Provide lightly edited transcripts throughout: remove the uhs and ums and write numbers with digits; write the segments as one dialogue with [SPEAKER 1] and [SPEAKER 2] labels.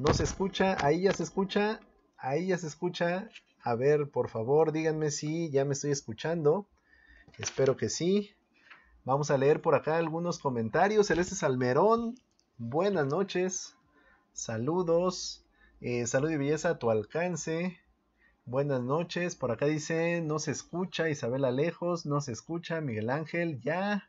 [SPEAKER 1] No se escucha, ahí ya se escucha, ahí ya se escucha. A ver, por favor, díganme si ya me estoy escuchando. Espero que sí. Vamos a leer por acá algunos comentarios. Celeste Salmerón, buenas noches. Saludos. Salud y belleza a tu alcance. Buenas noches. Por acá dice, no se escucha. Isabel Alejos, no se escucha. Miguel Ángel, ya.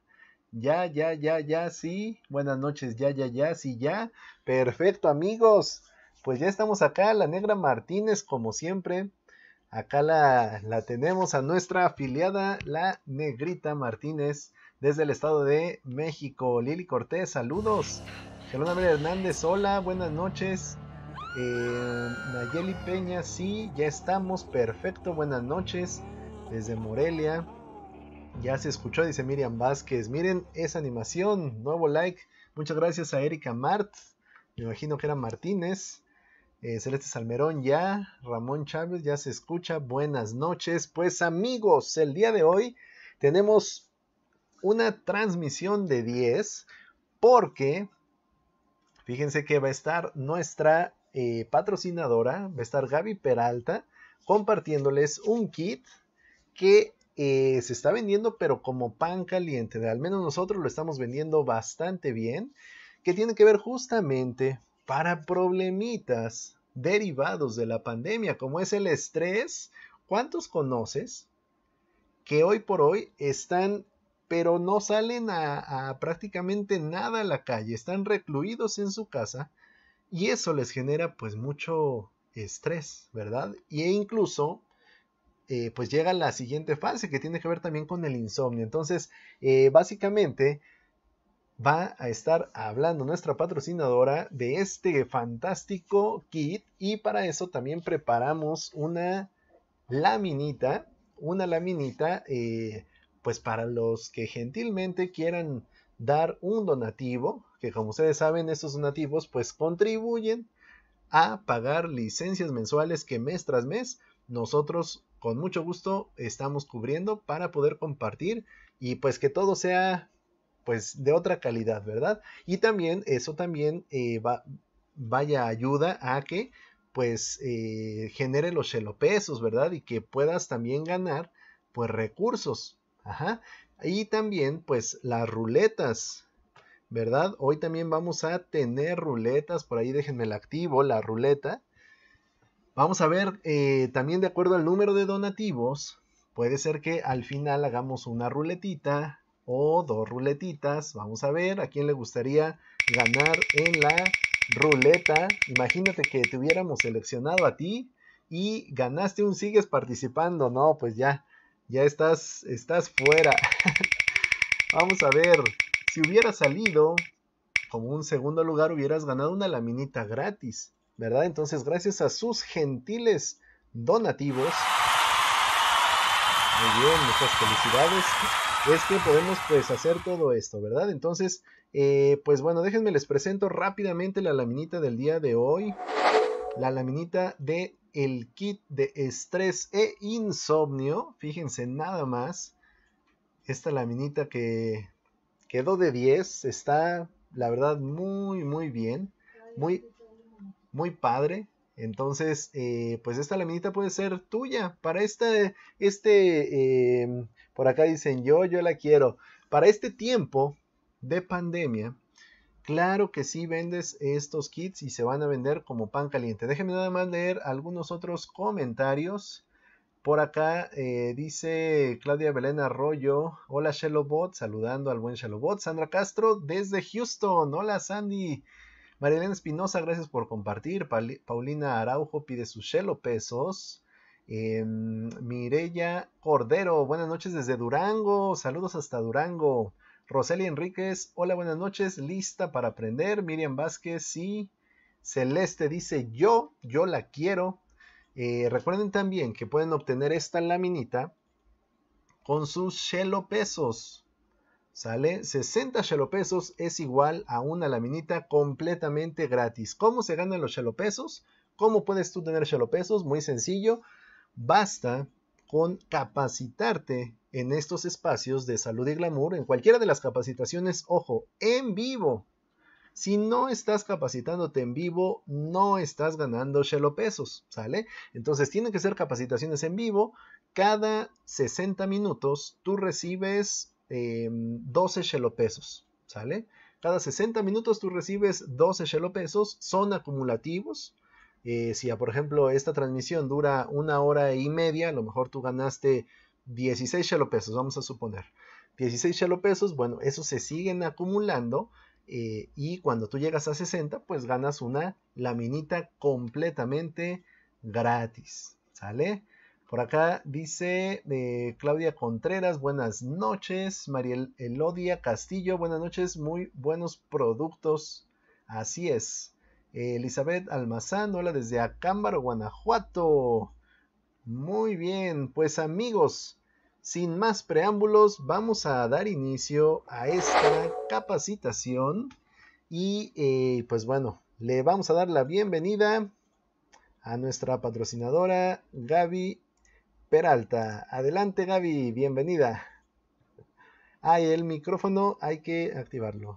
[SPEAKER 1] Ya, sí. Buenas noches, ya, sí, ya. Perfecto, amigos. Pues ya estamos acá. La Negra Martínez, como siempre. Acá la tenemos a nuestra afiliada, la Negrita Martínez, desde el Estado de México. Lili Cortés, saludos. Shalom Hernández, hola, buenas noches. Nayeli Peña, sí, ya estamos, perfecto, buenas noches. Desde Morelia, ya se escuchó, dice Miriam Vázquez. Miren esa animación, nuevo like. Muchas gracias a Erika Mart, me imagino que era Martínez. Celeste Salmerón ya, Ramón Chávez ya se escucha, buenas noches. Pues amigos, el día de hoy tenemos una transmisión de 10 porque fíjense que va a estar nuestra patrocinadora, va a estar Gaby Peralta compartiéndoles un kit que se está vendiendo pero como pan caliente, al menos nosotros lo estamos vendiendo bastante bien, que tiene que ver justamente para problemitas derivados de la pandemia, como es el estrés. ¿Cuántos conoces que hoy por hoy están, pero no salen a prácticamente nada a la calle, están recluidos en su casa y eso les genera pues mucho estrés, ¿verdad? E incluso pues llega la siguiente fase que tiene que ver también con el insomnio. Entonces, básicamente va a estar hablando nuestra patrocinadora de este fantástico kit y para eso también preparamos laminita, una laminita, pues para los que gentilmente quieran dar un donativo, que como ustedes saben, estos donativos pues contribuyen a pagar licencias mensuales que mes tras mes nosotros con mucho gusto estamos cubriendo para poder compartir y pues que todo sea pues de otra calidad, ¿verdad? Y también eso también vaya ayuda a que pues genere los shelopesos, ¿verdad? Y que puedas también ganar pues recursos. Ajá. Y también pues las ruletas, ¿verdad? Hoy también vamos a tener ruletas, por ahí déjenme la activo, la ruleta. Vamos a ver, también de acuerdo al número de donativos, puede ser que al final hagamos una ruletita o dos ruletitas. Vamos a ver a quién le gustaría ganar en la ruleta. Imagínate que te hubiéramos seleccionado a ti y ganaste sigues participando. No, pues ya estás fuera. Vamos a ver, si hubiera salido como un segundo lugar hubieras ganado una laminita gratis, ¿verdad? Entonces, gracias a sus gentiles donativos, muy bien, muchas felicidades, es que podemos pues hacer todo esto, ¿verdad? Entonces, pues bueno, déjenme les presento rápidamente la laminita del día de hoy, la laminita de el kit de estrés e insomnio, fíjense nada más, esta laminita que quedó de 10, está la verdad muy bien, muy, muy padre. Entonces, pues esta laminita puede ser tuya. Para por acá dicen yo la quiero. Para este tiempo de pandemia, claro que sí vendes estos kits y se van a vender como pan caliente. Déjenme nada más leer algunos otros comentarios. Por acá dice Claudia Belén Arroyo, hola Shellowbot, saludando al buen Shellowbot. Sandra Castro desde Houston, hola Sandy. Marilena Espinosa, gracias por compartir. Paulina Araujo pide sus Shello pesos. Mireya Cordero, buenas noches desde Durango, saludos hasta Durango. Roselia Enríquez, hola, buenas noches, lista para aprender. Miriam Vázquez, sí. Celeste dice yo la quiero. Recuerden también que pueden obtener esta laminita con sus Shelo pesos. ¿Sale? 60 Shelo pesos es igual a una laminita completamente gratis. ¿Cómo se ganan los Shelo pesos? ¿Cómo puedes tú tener Shelo pesos? Muy sencillo. Basta con capacitarte en estos espacios de salud y glamour, en cualquiera de las capacitaciones, ojo, en vivo. Si no estás capacitándote en vivo, no estás ganando Shelo pesos, ¿sale? Entonces tienen que ser capacitaciones en vivo. Cada 60 minutos tú recibes 12 Shelo pesos, ¿sale? Cada 60 minutos tú recibes 12 Shelo pesos, son acumulativos. Si, por ejemplo, esta transmisión dura 1 hora y media, a lo mejor tú ganaste 16 Shelo pesos, vamos a suponer. 16 Shelo pesos, bueno, esos se siguen acumulando y cuando tú llegas a 60, pues ganas una laminita completamente gratis, ¿sale? Por acá dice Claudia Contreras, buenas noches. María Elodia Castillo, buenas noches, muy buenos productos, así es. Elizabeth Almazán, hola desde Acámbaro, Guanajuato. Muy bien, pues amigos, sin más preámbulos, vamos a dar inicio a esta capacitación y pues bueno, le vamos a dar la bienvenida a nuestra patrocinadora Gaby Peralta. Adelante Gaby, bienvenida. El micrófono hay que activarlo.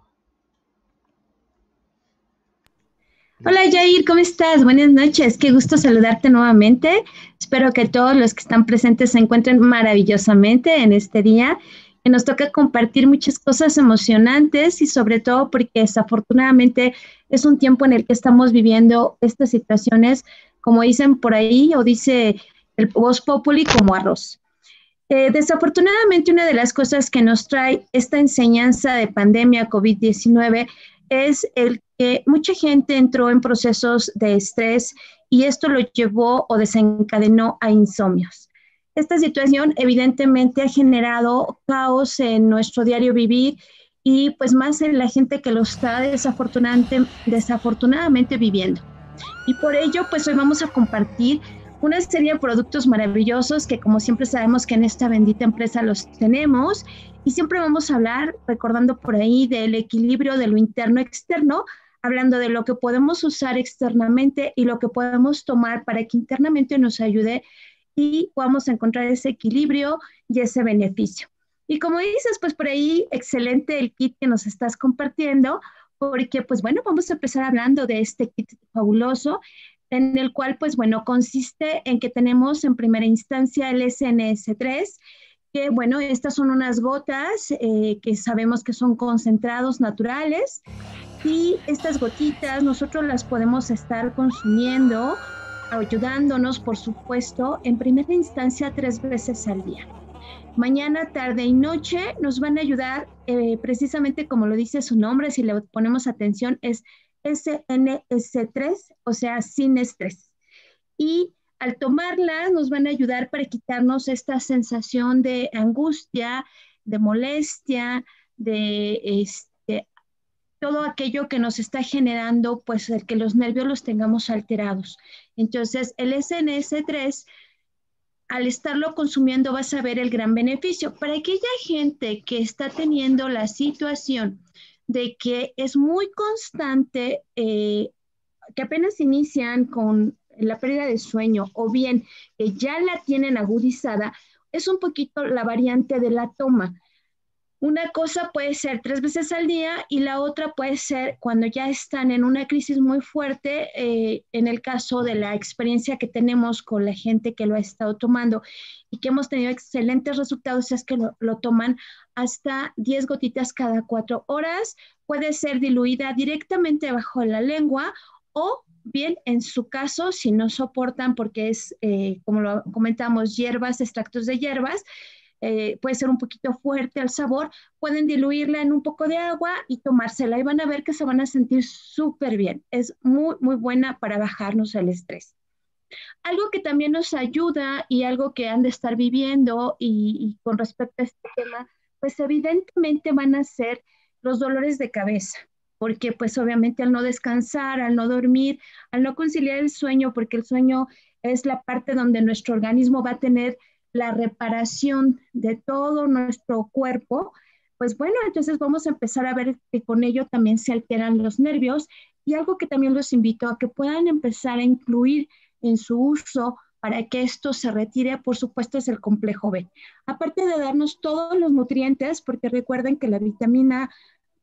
[SPEAKER 2] Hola Jair, ¿cómo estás? Buenas noches, qué gusto saludarte nuevamente. Espero que todos los que están presentes se encuentren maravillosamente en este día, que nos toca compartir muchas cosas emocionantes y sobre todo porque desafortunadamente es un tiempo en el que estamos viviendo estas situaciones, como dicen por ahí o dice el Voz Populi, como arroz. Desafortunadamente, una de las cosas que nos trae esta enseñanza de pandemia COVID-19 es el que mucha gente entró en procesos de estrés y esto lo llevó o desencadenó a insomnios. Esta situación evidentemente ha generado caos en nuestro diario vivir y pues más en la gente que lo está desafortunadamente viviendo. Y por ello, pues hoy vamos a compartir una serie de productos maravillosos que como siempre sabemos que en esta bendita empresa los tenemos y siempre vamos a hablar, recordando por ahí, del equilibrio de lo interno-externo, hablando de lo que podemos usar externamente y lo que podemos tomar para que internamente nos ayude y podamos encontrar ese equilibrio y ese beneficio. Y como dices, pues por ahí, excelente el kit que nos estás compartiendo, porque pues bueno, vamos a empezar hablando de este kit fabuloso en el cual, pues bueno, consiste en que tenemos en primera instancia el SNS3, que bueno, estas son unas gotas que sabemos que son concentrados naturales y estas gotitas nosotros las podemos estar consumiendo, ayudándonos, por supuesto, en primera instancia 3 veces al día. Mañana, tarde y noche nos van a ayudar precisamente como lo dice su nombre, si le ponemos atención, es SNS3, o sea, sin estrés. Y al tomarlas nos van a ayudar para quitarnos esta sensación de angustia, de molestia, de todo aquello que nos está generando, pues el que los nervios los tengamos alterados. Entonces, el SNS3 al estarlo consumiendo vas a ver el gran beneficio. Para aquella gente que está teniendo la situación de que es muy constante, que apenas inician con la pérdida de sueño o bien que ya la tienen agudizada, es un poquito la variante de la toma. Una cosa puede ser 3 veces al día y la otra puede ser cuando ya están en una crisis muy fuerte, en el caso de la experiencia que tenemos con la gente que lo ha estado tomando y que hemos tenido excelentes resultados, es que lo toman hasta 10 gotitas cada 4 horas, puede ser diluida directamente bajo la lengua o bien en su caso, si no soportan porque es, como lo comentamos, hierbas, extractos de hierbas, puede ser un poquito fuerte el sabor, pueden diluirla en un poco de agua y tomársela y van a ver que se van a sentir súper bien. Es muy, muy buena para bajarnos el estrés. Algo que también nos ayuda y algo que han de estar viviendo y con respecto a este tema, pues evidentemente van a ser los dolores de cabeza, porque pues obviamente al no descansar, al no dormir, al no conciliar el sueño, porque el sueño es la parte donde nuestro organismo va a tener la reparación de todo nuestro cuerpo, pues bueno, entonces vamos a empezar a ver que con ello también se alteran los nervios y algo que también los invito a que puedan empezar a incluir en su uso para que esto se retire, por supuesto, es el complejo B. Aparte de darnos todos los nutrientes, porque recuerden que la vitamina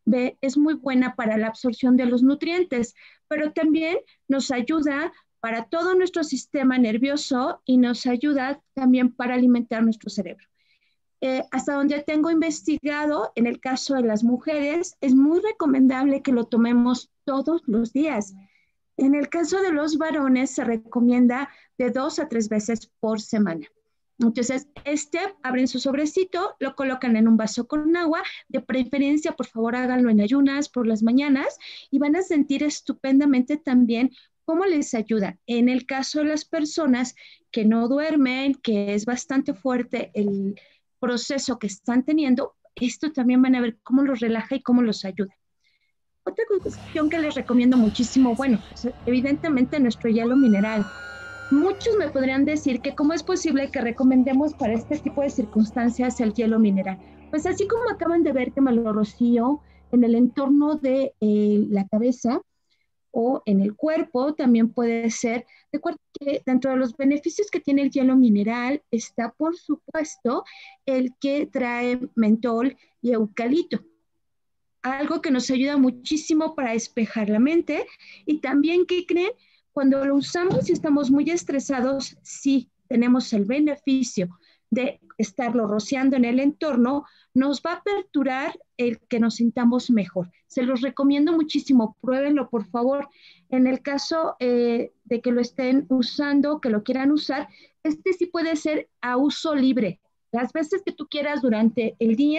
[SPEAKER 2] es muy buena para la absorción de los nutrientes, pero también nos ayuda para todo nuestro sistema nervioso y nos ayuda también para alimentar nuestro cerebro. Hasta donde tengo investigado, en el caso de las mujeres, es muy recomendable que lo tomemos todos los días. En el caso de los varones, se recomienda de 2 a 3 veces por semana. Entonces, abren su sobrecito, lo colocan en un vaso con agua, de preferencia, por favor, háganlo en ayunas por las mañanas y van a sentir estupendamente también cómo les ayuda. En el caso de las personas que no duermen, que es bastante fuerte el proceso que están teniendo, esto también van a ver cómo los relaja y cómo los ayuda. Otra cuestión que les recomiendo muchísimo, bueno, evidentemente nuestro hielo mineral. Muchos me podrían decir que cómo es posible que recomendemos para este tipo de circunstancias el hielo mineral. Pues así como acaban de ver que me lo rocío en el entorno de la cabeza o en el cuerpo, también puede ser. Recuerda que dentro de los beneficios que tiene el hielo mineral está, por supuesto, el que trae mentol y eucalipto. Algo que nos ayuda muchísimo para despejar la mente y también, ¿qué creen? Cuando lo usamos y estamos muy estresados, sí tenemos el beneficio de estarlo rociando en el entorno, nos va a aperturar el que nos sintamos mejor. Se los recomiendo muchísimo, pruébenlo por favor. En el caso de que lo estén usando, que lo quieran usar, sí puede ser a uso libre, las veces que tú quieras durante el día.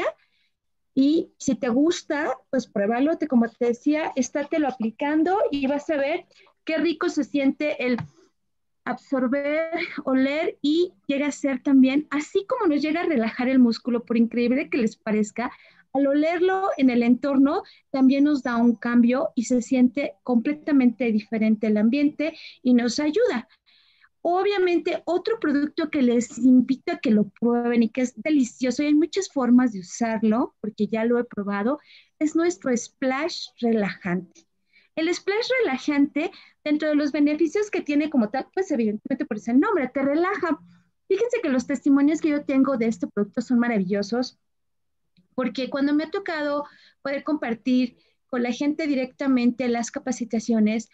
[SPEAKER 2] Y si te gusta, pues pruébalo, como te decía, estátelo aplicando y vas a ver qué rico se siente el absorber, oler y llega a ser también, así como nos llega a relajar el músculo, por increíble que les parezca, al olerlo en el entorno también nos da un cambio y se siente completamente diferente el ambiente y nos ayuda. Obviamente, otro producto que les invito a que lo prueben y que es delicioso, y hay muchas formas de usarlo, porque ya lo he probado, es nuestro splash relajante. El splash relajante, dentro de los beneficios que tiene como tal, pues evidentemente por ese nombre, te relaja. Fíjense que los testimonios que yo tengo de este producto son maravillosos, porque cuando me ha tocado poder compartir con la gente directamente las capacitaciones,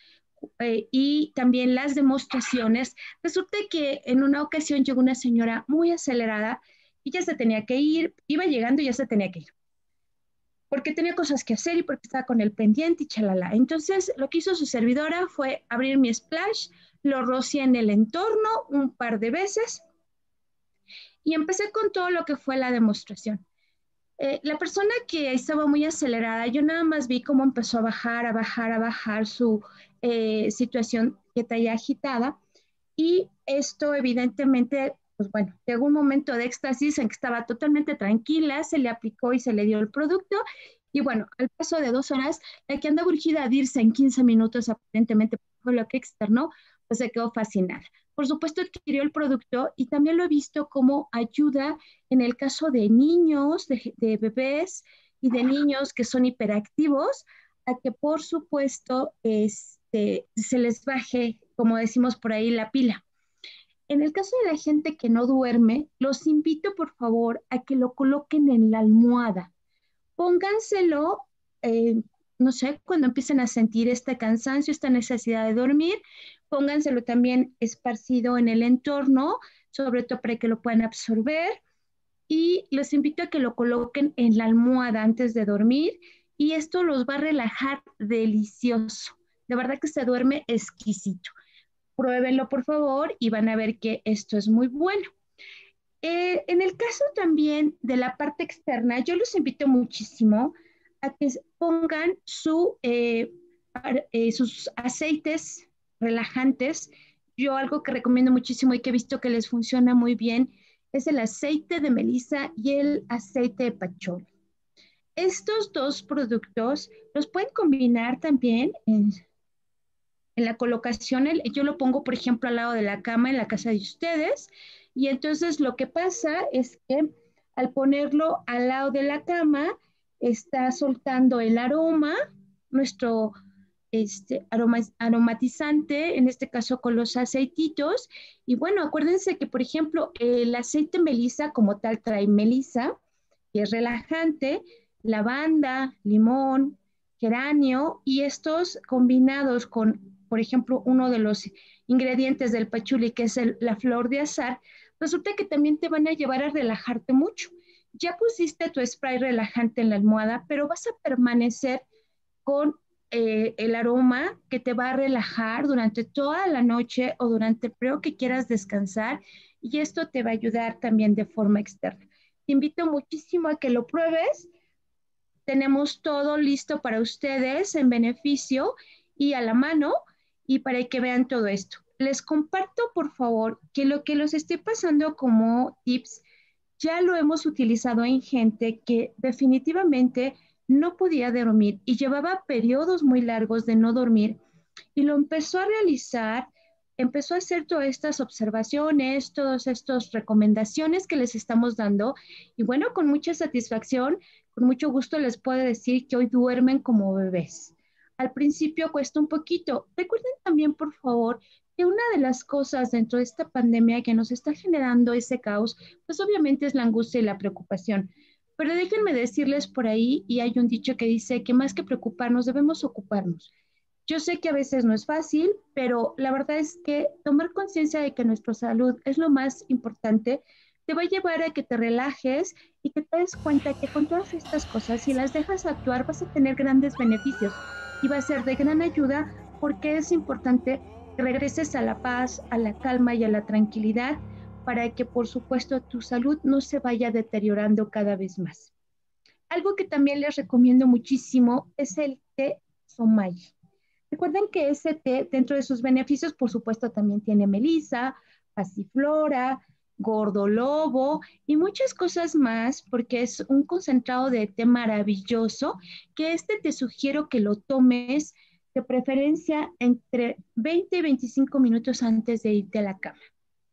[SPEAKER 2] y también las demostraciones, resulta que en una ocasión llegó una señora muy acelerada y ya se tenía que ir, iba llegando y ya se tenía que ir, porque tenía cosas que hacer y porque estaba con el pendiente y chalala. Entonces, lo que hizo su servidora fue abrir mi splash, lo rocié en el entorno un par de veces y empecé con todo lo que fue la demostración. La persona que estaba muy acelerada, yo nada más vi cómo empezó a bajar su situación que traía agitada y esto evidentemente, pues bueno, llegó un momento de éxtasis en que estaba totalmente tranquila, se le aplicó y se le dio el producto y bueno, al paso de 2 horas, la que andaba urgida de irse en 15 minutos aparentemente por lo que externó, pues se quedó fascinada. Por supuesto adquirió el producto y también lo he visto como ayuda en el caso de niños, de bebés y de niños que son hiperactivos, a que por supuesto se les baje, como decimos por ahí, la pila. En el caso de la gente que no duerme, los invito por favor a que lo coloquen en la almohada. Pónganselo, no sé, cuando empiecen a sentir este cansancio, esta necesidad de dormir, pónganselo también esparcido en el entorno, sobre todo para que lo puedan absorber. Y los invito a que lo coloquen en la almohada antes de dormir y esto los va a relajar delicioso. De verdad que se duerme exquisito. Pruébenlo por favor y van a ver que esto es muy bueno. En el caso también de la parte externa, yo los invito muchísimo a que pongan sus aceites relajantes. Yo algo que recomiendo muchísimo y que he visto que les funciona muy bien es el aceite de melisa y el aceite de patchouli. Estos dos productos los pueden combinar también en la colocación. Yo lo pongo, por ejemplo, al lado de la cama en la casa de ustedes. Y entonces lo que pasa es que al ponerlo al lado de la cama, está soltando el aroma, nuestro aromatizante, en este caso con los aceititos. Y bueno, acuérdense que, por ejemplo, el aceite melisa como tal trae melisa, que es relajante, lavanda, limón, geranio, y estos combinados con, por ejemplo, uno de los ingredientes del pachuli, que es la flor de azar, resulta que también te van a llevar a relajarte mucho. Ya pusiste tu spray relajante en la almohada, pero vas a permanecer con el aroma que te va a relajar durante toda la noche o durante el periodo que quieras descansar, y esto te va a ayudar también de forma externa. Te invito muchísimo a que lo pruebes. Tenemos todo listo para ustedes en beneficio y a la mano, y para que vean todo esto. Les comparto, por favor, que lo que los estoy pasando como tips ya lo hemos utilizado en gente que definitivamente no podía dormir y llevaba periodos muy largos de no dormir, y lo empezó a realizar, empezó a hacer todas estas observaciones, todas estas recomendaciones que les estamos dando, y bueno, con mucha satisfacción, con mucho gusto les puedo decir que hoy duermen como bebés. Al principio cuesta un poquito. Recuerden también, por favor, que una de las cosas dentro de esta pandemia que nos está generando ese caos, pues obviamente es la angustia y la preocupación. Pero déjenme decirles por ahí, y hay un dicho que dice que más que preocuparnos, debemos ocuparnos. Yo sé que a veces no es fácil, pero la verdad es que tomar conciencia de que nuestra salud es lo más importante te va a llevar a que te relajes y que te des cuenta que con todas estas cosas, si las dejas actuar, vas a tener grandes beneficios y va a ser de gran ayuda, porque es importante que regreses a la paz, a la calma y a la tranquilidad, para que, por supuesto, tu salud no se vaya deteriorando cada vez más. Algo que también les recomiendo muchísimo es el té Somay. Recuerden que ese té, dentro de sus beneficios, por supuesto, también tiene melisa, pasiflora, gordolobo y muchas cosas más, porque es un concentrado de té maravilloso, que te sugiero que lo tomes de preferencia entre 20 y 25 minutos antes de irte a la cama.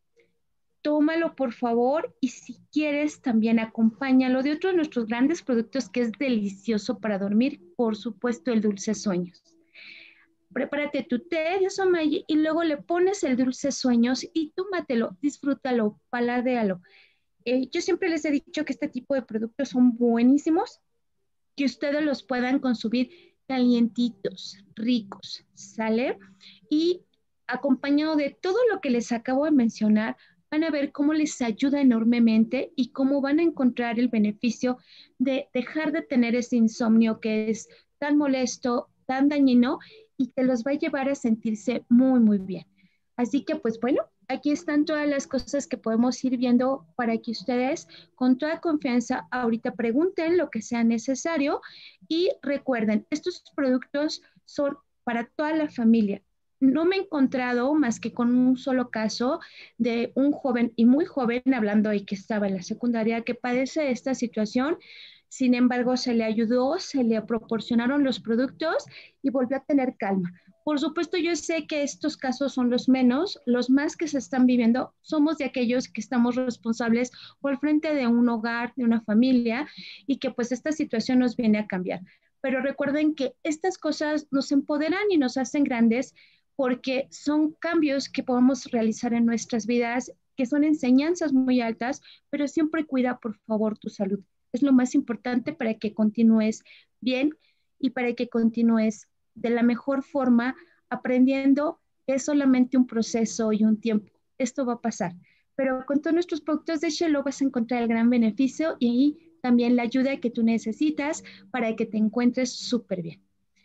[SPEAKER 2] Tómalo, por favor, y si quieres también acompáñalo de otro de nuestros grandes productos que es delicioso para dormir, por supuesto, el dulce sueños. Prepárate tu té de somayi y luego le pones el dulce sueños y tómatelo, disfrútalo, paladéalo. Yo siempre les he dicho que este tipo de productos son buenísimos, que ustedes los puedan consumir calientitos, ricos, ¿sale? Y acompañado de todo lo que les acabo de mencionar, van a ver cómo les ayuda enormemente y cómo van a encontrar el beneficio de dejar de tener ese insomnio que es tan molesto, tan dañino, y que los va a llevar a sentirse muy, muy bien. Así que, pues bueno, aquí están todas las cosas que podemos ir viendo para que ustedes con toda confianza ahorita pregunten lo que sea necesario, y recuerden, estos productos son para toda la familia. No me he encontrado más que con un solo caso de un joven y muy joven, hablando de que estaba en la secundaria, que padece esta situación. Sin embargo, se le ayudó, se le proporcionaron los productos y volvió a tener calma. Por supuesto, yo sé que estos casos son los menos, los más que se están viviendo somos de aquellos que estamos responsables o al frente de un hogar, de una familia, y que pues esta situación nos viene a cambiar. Pero recuerden que estas cosas nos empoderan y nos hacen grandes, porque son cambios que podemos realizar en nuestras vidas, que son enseñanzas muy altas, pero siempre cuida, por favor, tu salud. Es lo más importante para que continúes bien y para que continúes de la mejor forma, aprendiendo que es solamente un proceso y un tiempo. Esto va a pasar. Pero con todos nuestros productos de Shelo vas a encontrar el gran beneficio y también la ayuda que tú necesitas para que te encuentres súper bien.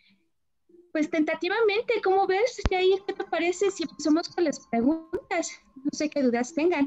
[SPEAKER 2] Pues tentativamente, ¿cómo ves, Jair? ¿Qué te parece si empezamos con las preguntas? No sé qué dudas tengan.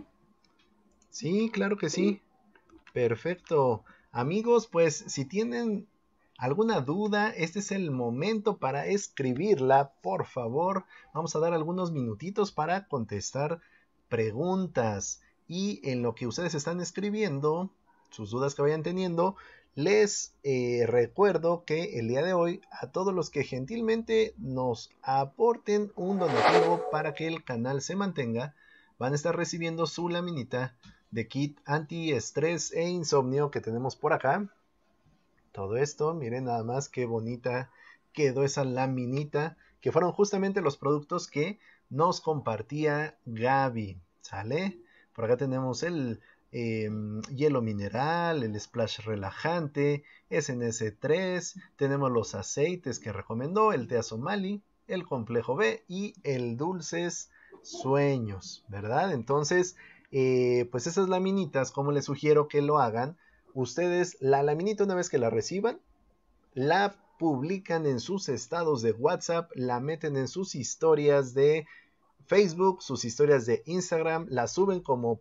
[SPEAKER 1] Sí, claro que sí. Perfecto. Amigos, pues si tienen alguna duda, este es el momento para escribirla, por favor. Vamos a dar algunos minutitos para contestar preguntas. Y en lo que ustedes están escribiendo, sus dudas que vayan teniendo, les recuerdo que el día de hoy, a todos los que gentilmente nos aporten un donativo para que el canal se mantenga, van a estar recibiendo su laminita de kit antiestrés e insomnio que tenemos por acá. Todo esto, miren nada más qué bonita quedó esa laminita, que fueron justamente los productos que nos compartía Gaby, ¿sale? Por acá tenemos hielo mineral, el splash relajante, SNS3, tenemos los aceites que recomendó, el té Somali, el complejo B y el dulces sueños, ¿verdad? Entonces, pues esas laminitas, como les sugiero que lo hagan, ustedes la laminita una vez que la reciban, la publican en sus estados de WhatsApp, la meten en sus historias de Facebook, sus historias de Instagram, la suben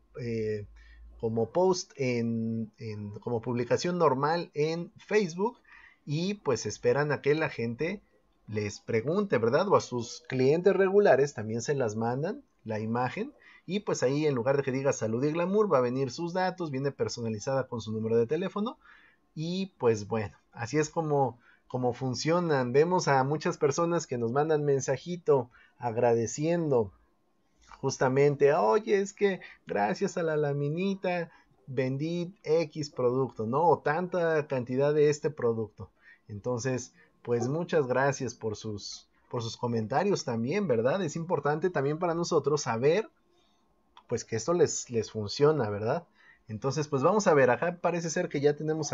[SPEAKER 1] como post como publicación normal en Facebook y pues esperan a que la gente les pregunte, ¿verdad? O a sus clientes regulares también se las mandan la imagen y pues ahí en lugar de que diga salud y glamour va a venir sus datos, viene personalizada con su número de teléfono y pues bueno, así es como funcionan. Vemos a muchas personas que nos mandan mensajito agradeciendo justamente, oye, es que gracias a la laminita vendí X producto, ¿no? O tanta cantidad de este producto. Entonces, pues muchas gracias por sus comentarios también, ¿verdad? Es importante también para nosotros saber, pues que esto les funciona, ¿verdad? Entonces, pues vamos a ver, acá parece ser que ya tenemos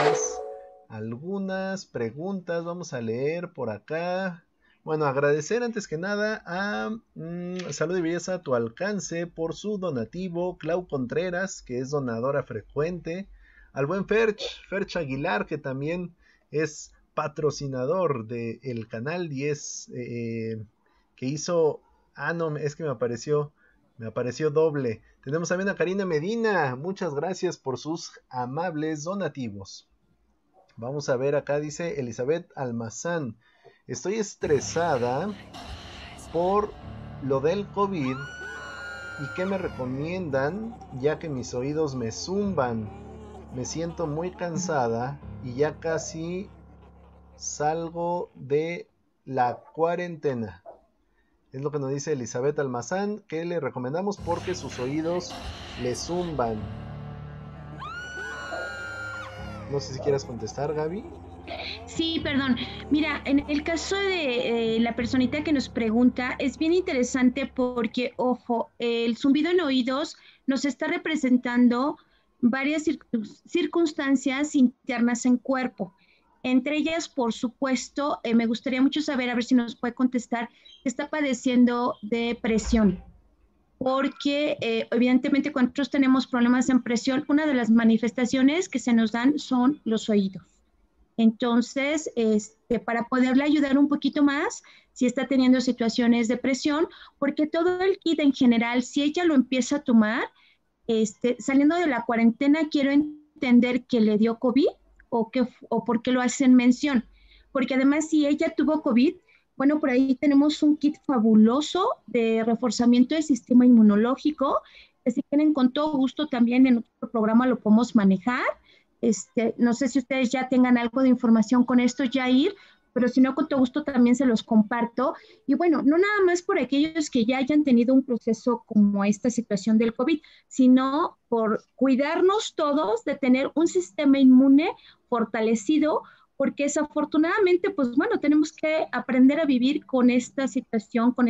[SPEAKER 1] algunas preguntas, vamos a leer por acá. Bueno, agradecer antes que nada a Salud y Belleza a tu alcance por su donativo, Clau Contreras, que es donadora frecuente, al buen Ferch Aguilar, que también es patrocinador del canal y es que hizo, no, es que me apareció doble. Tenemos también a Karina Medina, muchas gracias por sus amables donativos. Vamos a ver acá, dice Elizabeth Almazán. Estoy estresada por lo del COVID y qué me recomiendan ya que mis oídos me zumban. Me siento muy cansada y ya casi salgo de la cuarentena. Es lo que nos dice Elizabeth Almazán, que le recomendamos porque sus oídos le zumban. No sé si quieras contestar, Gaby.
[SPEAKER 2] Sí, perdón. Mira, en el caso de la personita que nos pregunta, es bien interesante porque, ojo, el zumbido en oídos nos está representando varias circunstancias internas en cuerpo. Entre ellas, por supuesto, me gustaría mucho saber, a ver si nos puede contestar, que está padeciendo de presión. Porque evidentemente cuando nosotros tenemos problemas en presión, una de las manifestaciones que se nos dan son los oídos. Entonces, para poderle ayudar un poquito más, si está teniendo situaciones de presión, porque todo el kit en general, si ella lo empieza a tomar, saliendo de la cuarentena, quiero entender que le dio COVID o por qué lo hacen mención. Porque además, si ella tuvo COVID, bueno, por ahí tenemos un kit fabuloso de reforzamiento del sistema inmunológico, que si quieren con todo gusto también en otro programa lo podemos manejar. No sé si ustedes ya tengan algo de información con esto, Jair, pero si no, con todo gusto también se los comparto. Y bueno, no nada más por aquellos que ya hayan tenido un proceso como esta situación del COVID, sino por cuidarnos todos de tener un sistema inmune fortalecido, porque desafortunadamente, pues bueno, tenemos que aprender a vivir con esta situación, con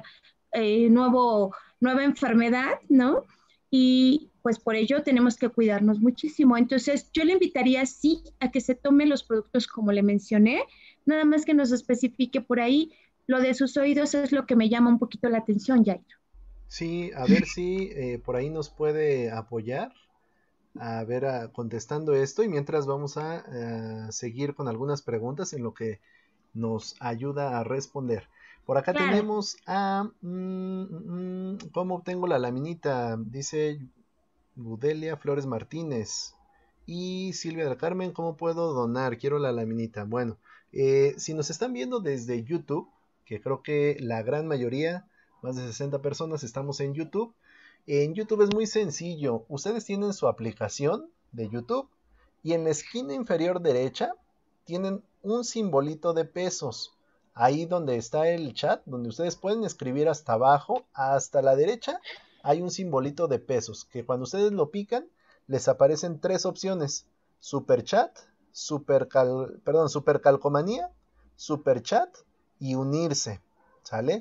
[SPEAKER 2] nueva enfermedad, ¿no? Y pues por ello tenemos que cuidarnos muchísimo. Entonces yo le invitaría sí a que se tome los productos como le mencioné, nada más que nos especifique por ahí. Lo de sus oídos es lo que me llama un poquito la atención, Jair.
[SPEAKER 1] Sí, a ver si por ahí nos puede apoyar. A ver, contestando esto y mientras vamos a seguir con algunas preguntas en lo que nos ayuda a responder. Por acá
[SPEAKER 2] Claro.
[SPEAKER 1] tenemos a ¿cómo obtengo la laminita? Dice Budelia Flores Martínez y Silvia del Carmen, ¿cómo puedo donar? Quiero la laminita. Bueno, si nos están viendo desde YouTube, que creo que la gran mayoría, más de 60 personas, estamos en YouTube. En YouTube es muy sencillo. Ustedes tienen su aplicación de YouTube y en la esquina inferior derecha tienen un simbolito de pesos. Ahí donde está el chat, donde ustedes pueden escribir hasta abajo, hasta la derecha, hay un simbolito de pesos que cuando ustedes lo pican les aparecen tres opciones: super chat, super calcomanía, super chat y unirse. ¿Sale?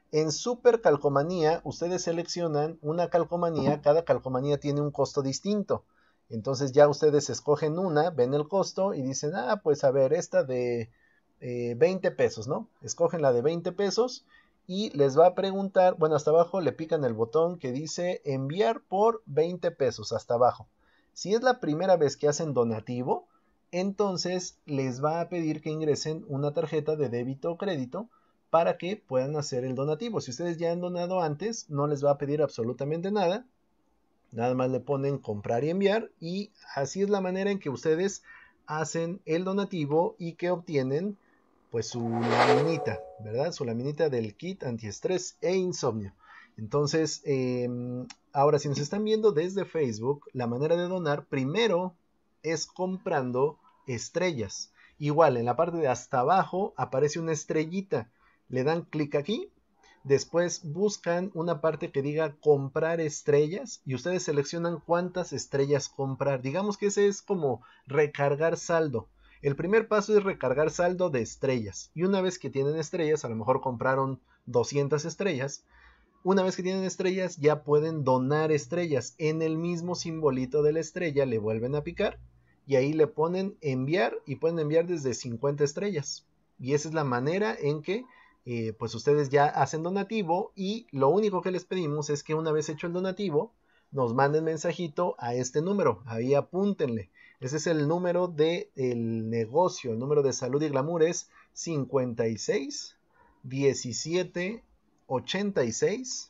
[SPEAKER 1] En Super Calcomanía, ustedes seleccionan una calcomanía, cada calcomanía tiene un costo distinto. Entonces ya ustedes escogen una, ven el costo y dicen, pues a ver, esta de 20 pesos, ¿no? Escogen la de 20 pesos y les va a preguntar, bueno, hasta abajo le pican el botón que dice enviar por 20 pesos, hasta abajo. Si es la primera vez que hacen donativo, entonces les va a pedir que ingresen una tarjeta de débito o crédito para que puedan hacer el donativo. Si ustedes ya han donado antes, no les va a pedir absolutamente nada. Nada más le ponen comprar y enviar y así es la manera en que ustedes hacen el donativo y que obtienen pues su laminita, ¿verdad? Su laminita del kit antiestrés e insomnio. Entonces, ahora si nos están viendo desde Facebook, la manera de donar primero es comprando estrellas. Igual, en la parte de hasta abajo aparece una estrellita. Le dan clic aquí, después buscan una parte que diga comprar estrellas y ustedes seleccionan cuántas estrellas comprar. Digamos que ese es como recargar saldo. El primer paso es recargar saldo de estrellas y una vez que tienen estrellas, a lo mejor compraron 200 estrellas, una vez que tienen estrellas ya pueden donar estrellas. En el mismo simbolito de la estrella le vuelven a picar y ahí le ponen enviar y pueden enviar desde 50 estrellas. Y esa es la manera en que pues ustedes ya hacen donativo y lo único que les pedimos es que una vez hecho el donativo nos manden mensajito a este número, ahí apúntenle. Ese es el número del negocio, el número de Salud y Glamour es 56 17 86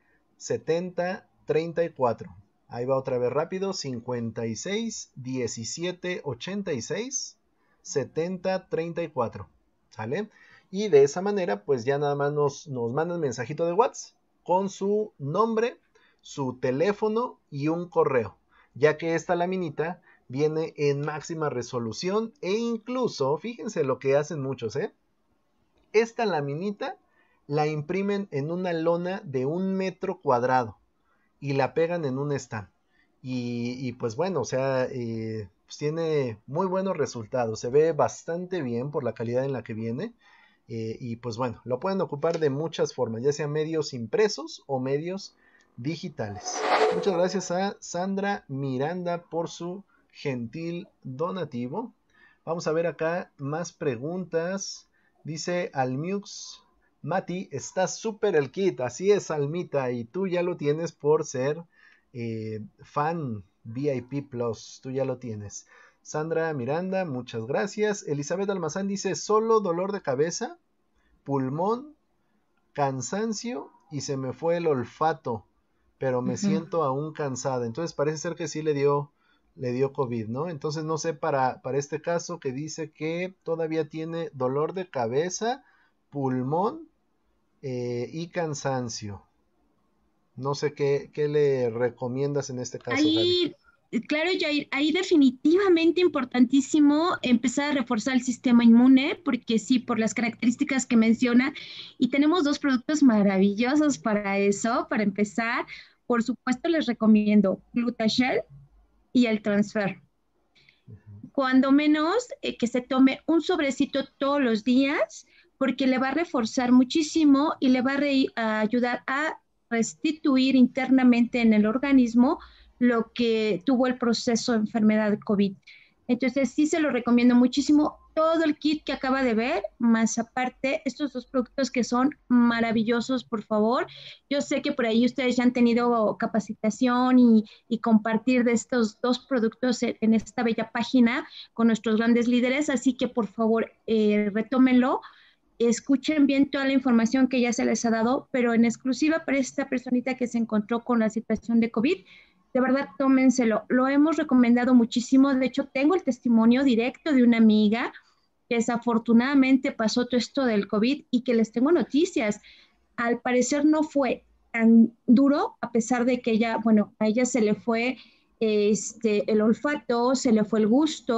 [SPEAKER 1] 70 34. Ahí va otra vez rápido, 56 17 86 70 34. ¿Sale? Y de esa manera, pues ya nada más nos mandan mensajito de WhatsApp con su nombre, su teléfono y un correo, ya que esta laminita viene en máxima resolución e incluso, fíjense lo que hacen muchos, esta laminita la imprimen en una lona de 1 metro cuadrado y la pegan en un stand. Y pues bueno, o sea, pues tiene muy buenos resultados, se ve bastante bien por la calidad en la que viene. Y pues bueno, lo pueden ocupar de muchas formas, ya sea medios impresos o medios digitales. Muchas gracias a Sandra Miranda por su gentil donativo. Vamos a ver acá más preguntas. Dice Almiux, Mati, está súper el kit. Así es, Almita, y tú ya lo tienes por ser fan VIP Plus. Tú ya lo tienes. Sandra Miranda, muchas gracias. Elizabeth Almazán dice, solo dolor de cabeza, pulmón, cansancio y se me fue el olfato, pero me siento aún cansada. Entonces parece ser que sí le dio COVID, ¿no? Entonces no sé para este caso que dice que todavía tiene dolor de cabeza, pulmón y cansancio. No sé qué le recomiendas en este caso, Gaby.
[SPEAKER 2] Claro, Jair, ahí definitivamente importantísimo empezar a reforzar el sistema inmune, porque sí, por las características que menciona, y tenemos dos productos maravillosos para eso. Para empezar, por supuesto, les recomiendo Glutashel y el Transfer. Cuando menos que se tome un sobrecito todos los días, porque le va a reforzar muchísimo y le va a ayudar a restituir internamente en el organismo lo que tuvo el proceso de enfermedad de COVID. Entonces sí se lo recomiendo muchísimo, todo el kit que acaba de ver, más aparte estos dos productos que son maravillosos, por favor. Yo sé que por ahí ustedes ya han tenido capacitación y compartir de estos dos productos en esta bella página con nuestros grandes líderes, así que por favor retómenlo. Escuchen bien toda la información que ya se les ha dado, pero en exclusiva para esta personita que se encontró con la situación de COVID, de verdad, tómenselo. Lo hemos recomendado muchísimo. De hecho, tengo el testimonio directo de una amiga que desafortunadamente pasó todo esto del COVID y que les tengo noticias. Al parecer no fue tan duro, a pesar de que ella, bueno, a ella se le fue el olfato, se le fue el gusto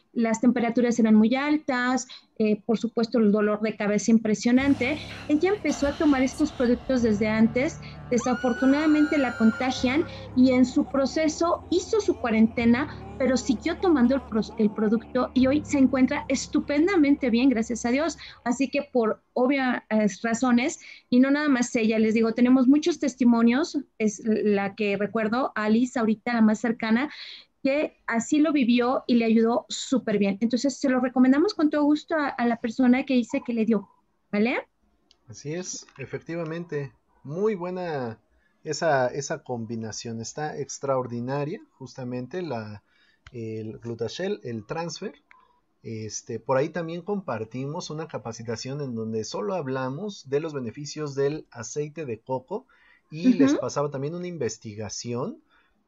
[SPEAKER 2] las temperaturas eran muy altas, por supuesto el dolor de cabeza impresionante. Ella empezó a tomar estos productos desde antes, desafortunadamente la contagian y en su proceso hizo su cuarentena, pero siguió tomando el producto y hoy se encuentra estupendamente bien, gracias a Dios. Así que por obvias razones, y no nada más ella, les digo, tenemos muchos testimonios, es la que recuerdo, Alice, ahorita la más cercana, que así lo vivió y le ayudó súper bien. Entonces, se lo recomendamos con todo gusto a la persona que dice que le dio, ¿vale?
[SPEAKER 1] Así es, efectivamente. Muy buena esa combinación. Está extraordinaria, justamente, el Glutashel, el transfer. Por ahí también compartimos una capacitación en donde solo hablamos de los beneficios del aceite de coco y les pasaba también una investigación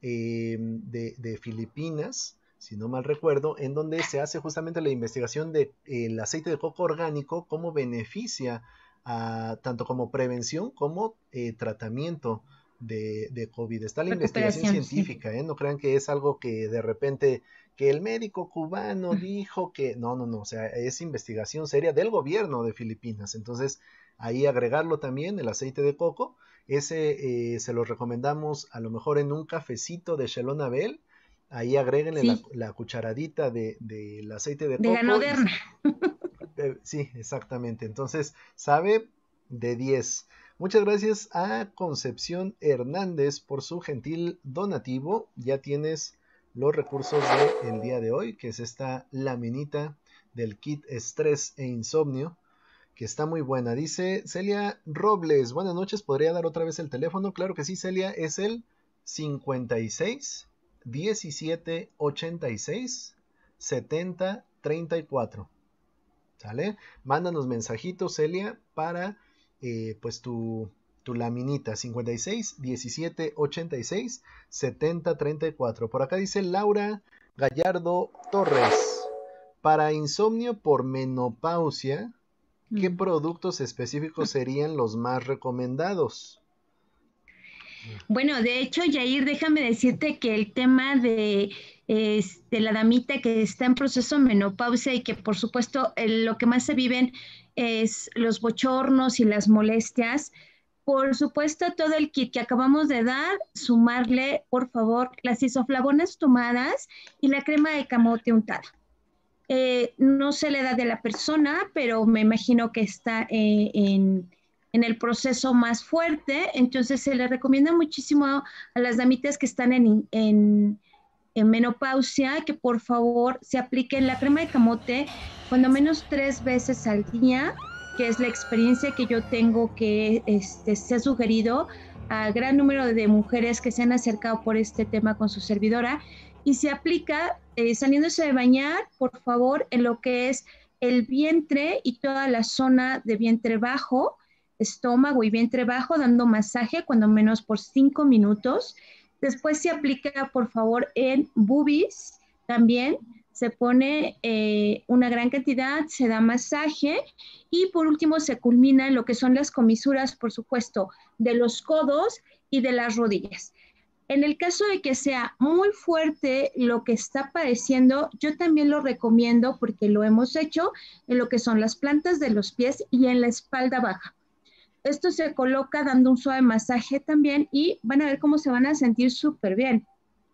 [SPEAKER 1] de Filipinas, si no mal recuerdo, en donde se hace justamente la investigación de el aceite de coco orgánico, cómo beneficia tanto como prevención como tratamiento de COVID. Está la investigación
[SPEAKER 2] Recuperación, sí.
[SPEAKER 1] científica, ¿eh? No crean que es algo que de repente que el médico cubano dijo que no, no, no, o sea, es investigación seria del gobierno de Filipinas. Entonces, ahí agregarlo también, el aceite de coco, ese se lo recomendamos a lo mejor en un cafecito de Shelonabel, ahí agréguenle
[SPEAKER 2] Sí,
[SPEAKER 1] la cucharadita del aceite de
[SPEAKER 2] de
[SPEAKER 1] coco y
[SPEAKER 2] Ganoderma.
[SPEAKER 1] sí, exactamente. Entonces, sabe de 10. Muchas gracias a Concepción Hernández por su gentil donativo. Ya tienes los recursos del día de hoy, que es esta laminita del kit estrés e insomnio, que está muy buena. Dice Celia Robles, buenas noches, ¿podría dar otra vez el teléfono? Claro que sí, Celia, es el 56 17 86 70 34. ¿Sale? Mándanos mensajitos, Celia, para pues tu laminita 56 17 86 70 34. Por acá dice Laura Gallardo Torres. Para insomnio por menopausia, ¿qué productos específicos serían los más recomendados?
[SPEAKER 2] Bueno, de hecho, Yair, déjame decirte que el tema de la damita que está en proceso de menopausia y que por supuesto lo que más se viven es los bochornos y las molestias. Por supuesto, todo el kit que acabamos de dar, sumarle, por favor, las isoflavonas tomadas y la crema de camote untada. No sé la edad de la persona, pero me imagino que está en el proceso más fuerte, entonces se le recomienda muchísimo a las damitas que están en menopausia que por favor se apliquen la crema de camote cuando menos 3 veces al día, que es la experiencia que yo tengo que se ha sugerido a gran número de mujeres que se han acercado por este tema con su servidora y se aplica saliéndose de bañar, por favor, en lo que es el vientre y toda la zona de vientre bajo, estómago y vientre bajo, dando masaje cuando menos por 5 minutos. Después se aplica, por favor, en boobies también. Se pone una gran cantidad, se da masaje y por último se culmina en lo que son las comisuras, por supuesto, de los codos y de las rodillas. En el caso de que sea muy fuerte lo que está padeciendo, yo también lo recomiendo porque lo hemos hecho en lo que son las plantas de los pies y en la espalda baja. Esto se coloca dando un suave masaje también y van a ver cómo se van a sentir súper bien.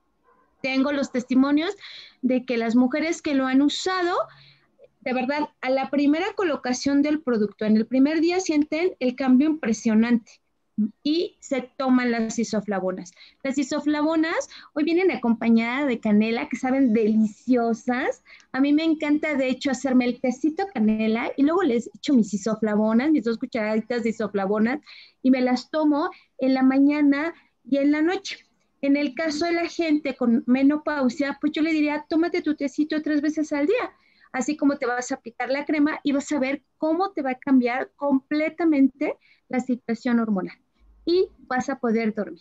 [SPEAKER 2] Tengo los testimonios de que las mujeres que lo han usado, de verdad, a la primera colocación del producto, en el primer día sienten el cambio impresionante y se toman las isoflavonas. Las isoflavonas hoy vienen acompañadas de canela, que saben deliciosas. A mí me encanta, de hecho, hacerme el tecito canela y luego les echo mis isoflavonas, mis 2 cucharaditas de isoflavonas y me las tomo en la mañana y en la noche. En el caso de la gente con menopausia, pues yo le diría, tómate tu tecito 3 veces al día, así como te vas a aplicar la crema y vas a ver cómo te va a cambiar completamente la situación hormonal y vas a poder dormir.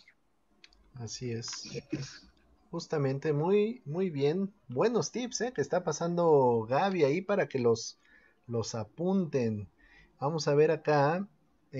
[SPEAKER 1] Así es. Justamente, muy, muy bien. Buenos tips, que está pasando Gaby ahí para que los apunten. Vamos a ver acá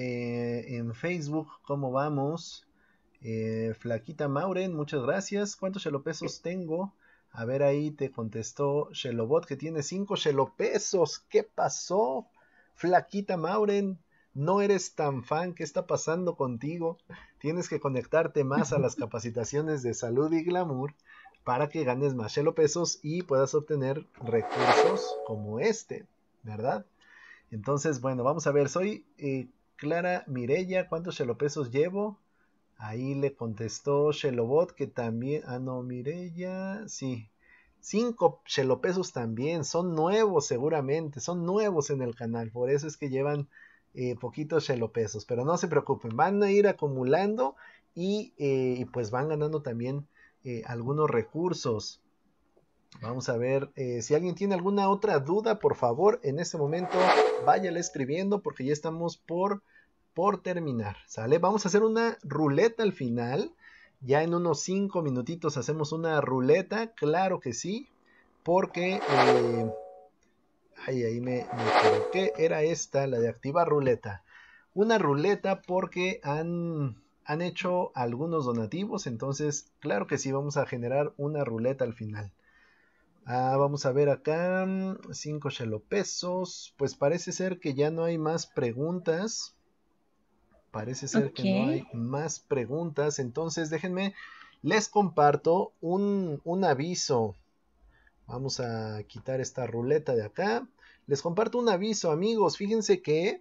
[SPEAKER 1] en Facebook cómo vamos. Flaquita Mauren, muchas gracias. ¿Cuántos pesos tengo? A ver, ahí te contestó Shelobot que tiene 5 Shelopesos. ¿Qué pasó? Flaquita Mauren, no eres tan fan. ¿Qué está pasando contigo? Tienes que conectarte más a las capacitaciones de salud y glamour para que ganes más Shelopesos y puedas obtener recursos como este, ¿verdad? Entonces, bueno, vamos a ver. Soy Clara Mirella. ¿Cuántos Shelopesos llevo? Ahí le contestó Shelobot que también. Ah, no, Mirella. Sí. 5 Shelopesos también. Son nuevos seguramente. Son nuevos en el canal. Por eso es que llevan poquitos Shelopesos. Pero no se preocupen. Van a ir acumulando. Y pues van ganando también algunos recursos. Vamos a ver, si alguien tiene alguna otra duda, por favor, en este momento váyale escribiendo porque ya estamos por terminar, ¿sale? Vamos a hacer una ruleta al final, ya en unos 5 minutitos hacemos una ruleta, claro que sí, porque, ahí me equivoqué, era esta, la de activar ruleta. Una ruleta porque han hecho algunos donativos, entonces, claro que sí, vamos a generar una ruleta al final. Vamos a ver acá, 5 Shelopesos. Pues parece ser que ya no hay más preguntas. Parece ser que no hay más preguntas. Entonces déjenme, les comparto un aviso. Vamos a quitar esta ruleta de acá. Les comparto un aviso, amigos. Fíjense que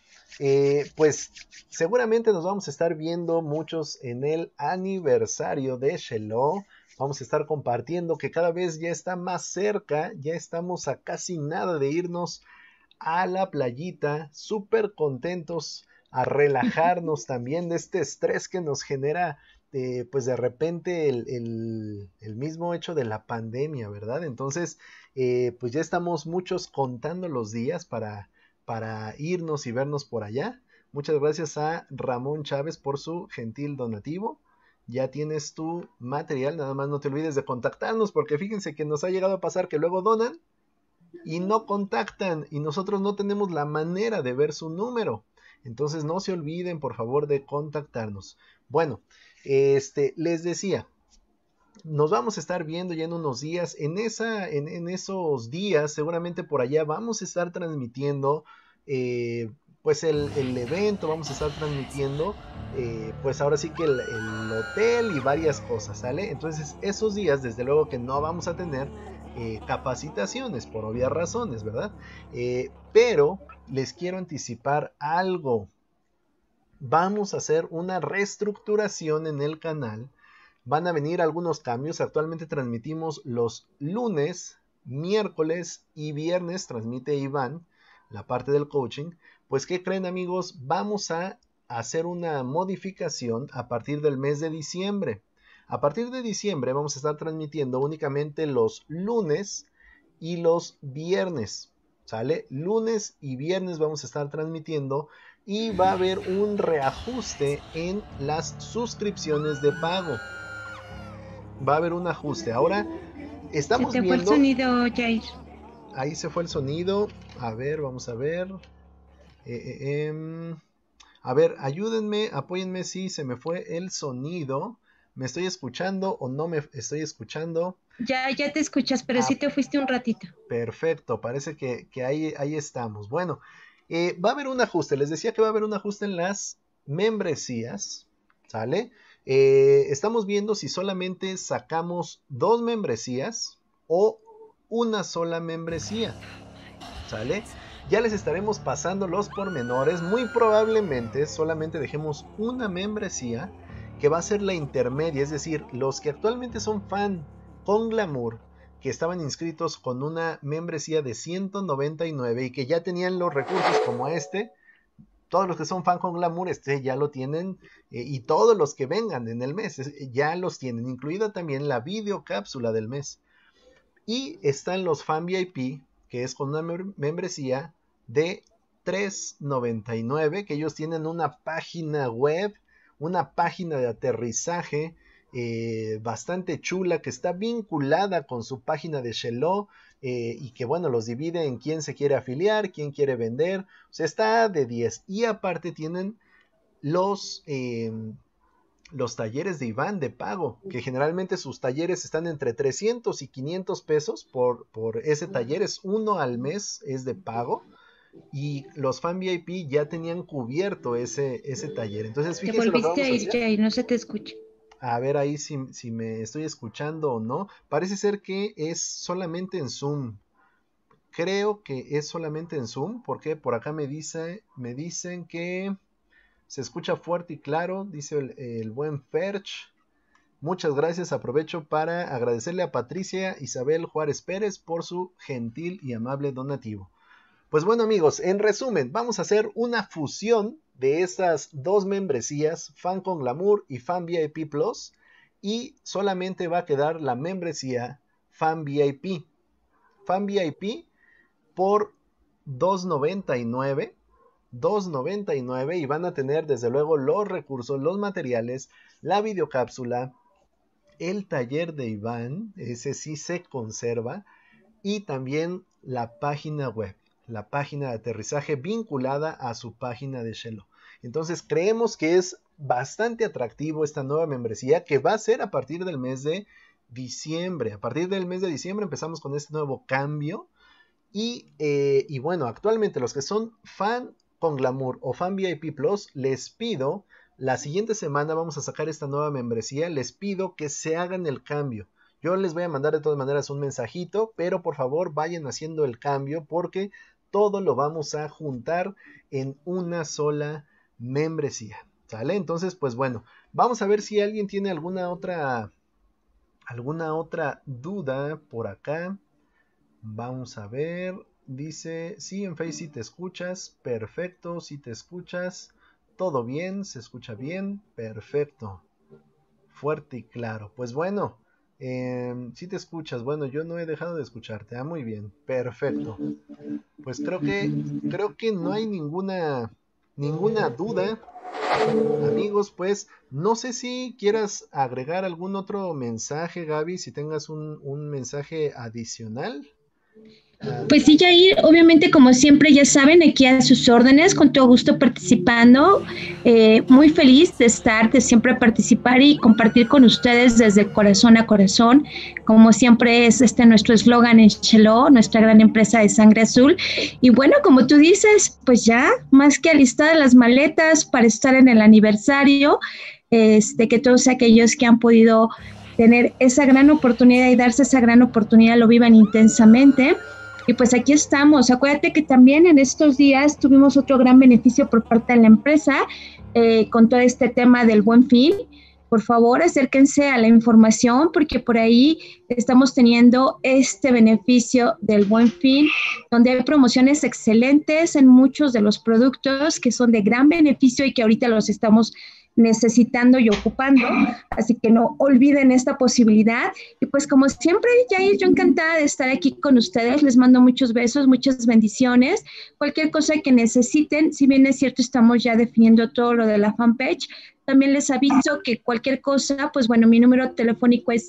[SPEAKER 1] pues seguramente nos vamos a estar viendo muchos en el aniversario de Shelo. Vamos a estar compartiendo que cada vez ya está más cerca, ya estamos a casi nada de irnos a la playita, súper contentos a relajarnos también de este estrés que nos genera pues de repente el mismo hecho de la pandemia, ¿verdad? Entonces pues ya estamos muchos contando los días para irnos y vernos por allá. Muchas gracias a Ramón Chávez por su gentil donativo. Ya tienes tu material, nada más no te olvides de contactarnos porque fíjense que nos ha llegado a pasar que luego donan y no contactan y nosotros no tenemos la manera de ver su número. Entonces no se olviden por favor de contactarnos. Bueno, les decía, nos vamos a estar viendo ya en unos días. En esos días, seguramente por allá vamos a estar transmitiendo pues el evento, vamos a estar transmitiendo pues ahora sí que el hotel y varias cosas, ¿sale? Entonces esos días desde luego que no vamos a tener capacitaciones por obvias razones, ¿verdad? Pero les quiero anticipar algo. Vamos a hacer una reestructuración en el canal. Van a venir algunos cambios. Actualmente transmitimos los lunes, miércoles y viernes. Transmite Iván la parte del coaching. Pues, ¿qué creen, amigos? Vamos a hacer una modificación a partir del mes de diciembre. A partir de diciembre vamos a estar transmitiendo únicamente los lunes y los viernes. ¿Sale? Lunes y viernes vamos a estar transmitiendo y va a haber un reajuste en las suscripciones de pago. Va a haber un ajuste. Ahora estamos viendo...
[SPEAKER 2] Se te fue el sonido, Jair.
[SPEAKER 1] Ahí se fue el sonido. A ver, vamos a ver. A ver, ayúdenme, apóyenme si se me fue el sonido. ¿Me estoy escuchando o no me estoy escuchando?
[SPEAKER 2] Ya te escuchas, pero sí te fuiste un ratito.
[SPEAKER 1] Perfecto, parece que ahí estamos. Bueno, va a haber un ajuste. Les decía que va a haber un ajuste en las membresías. ¿Sale? Estamos viendo si solamente sacamos 2 membresías o una sola membresía. ¿Sale? Ya les estaremos pasando los pormenores. Muy probablemente solamente dejemos una membresía que va a ser la intermedia, es decir, los que actualmente son fan con glamour, que estaban inscritos con una membresía de 199 y que ya tenían los recursos como todos los que son fan con glamour ya lo tienen, y todos los que vengan en el mes ya los tienen, incluida también la videocápsula del mes. Y están los fan VIP, que es con una membresía de $3.99, que ellos tienen una página web, una página de aterrizaje bastante chula, que está vinculada con su página de Shelo, y que bueno, los divide en quién se quiere afiliar, quién quiere vender, o sea, está de 10. Y aparte tienen los talleres de Iván de pago, que generalmente sus talleres están entre 300 y 500 pesos por ese taller, es uno al mes, es de pago, y los fan VIP ya tenían cubierto ese taller. Entonces,
[SPEAKER 2] Te
[SPEAKER 1] fíjense lo que
[SPEAKER 2] volviste
[SPEAKER 1] vamos
[SPEAKER 2] a
[SPEAKER 1] a
[SPEAKER 2] ir,
[SPEAKER 1] hacer.
[SPEAKER 2] Jay, no se te escucha.
[SPEAKER 1] A ver ahí si me estoy escuchando o no. Parece ser que es solamente en Zoom. Creo que es solamente en Zoom, porque por acá me dicen que se escucha fuerte y claro, dice el buen Ferch. Muchas gracias, aprovecho para agradecerle a Patricia Isabel Juárez Pérez por su gentil y amable donativo. Pues bueno amigos, en resumen, vamos a hacer una fusión de estas dos membresías, Fan con Glamour y Fan VIP Plus, y solamente va a quedar la membresía Fan VIP. Fan VIP por $2.99, $2.99, y van a tener desde luego los recursos, los materiales, la videocápsula, el taller de Iván, ese sí se conserva, y también la página web, la página de aterrizaje vinculada a su página de Shelo. Entonces creemos que es bastante atractivo esta nueva membresía, que va a ser a partir del mes de diciembre. A partir del mes de diciembre empezamos con este nuevo cambio. Y bueno, actualmente los que son fan con Glamour o fan VIP Plus, les pido, la siguiente semana vamos a sacar esta nueva membresía, les pido que se hagan el cambio. Yo les voy a mandar de todas maneras un mensajito, pero por favor vayan haciendo el cambio porque todo lo vamos a juntar en una sola membresía. ¿Sale? Entonces, pues bueno, vamos a ver si alguien tiene alguna otra duda por acá. Vamos a ver, dice, sí, en Face sí te escuchas, perfecto, sí te escuchas, todo bien, se escucha bien, perfecto, fuerte y claro. Pues bueno, sí te escuchas, bueno, yo no he dejado de escucharte, muy bien, perfecto. Pues creo que no hay ninguna duda, amigos, pues no sé si quieras agregar algún otro mensaje, Gaby, si tengas un mensaje adicional.
[SPEAKER 2] Pues sí, Jair, obviamente como siempre ya saben, aquí a sus órdenes, con todo gusto participando, muy feliz de estar, de siempre participar y compartir con ustedes desde corazón a corazón, como siempre es nuestro eslogan en Shelo, nuestra gran empresa de sangre azul. Y bueno, como tú dices, pues ya más que alistar las maletas para estar en el aniversario, que todos aquellos que han podido tener esa gran oportunidad y darse esa gran oportunidad lo vivan intensamente. Y pues aquí estamos. Acuérdate que también en estos días tuvimos otro gran beneficio por parte de la empresa con todo este tema del Buen Fin. Por favor, acérquense a la información porque por ahí estamos teniendo este beneficio del Buen Fin, donde hay promociones excelentes en muchos de los productos que son de gran beneficio y que ahorita los estamos necesitando y ocupando, así que no olviden esta posibilidad. Y pues como siempre, Jair, yo encantada de estar aquí con ustedes, les mando muchos besos, muchas bendiciones, cualquier cosa que necesiten, si bien es cierto estamos ya definiendo todo lo de la fanpage, también les aviso que cualquier cosa, pues bueno, mi número telefónico es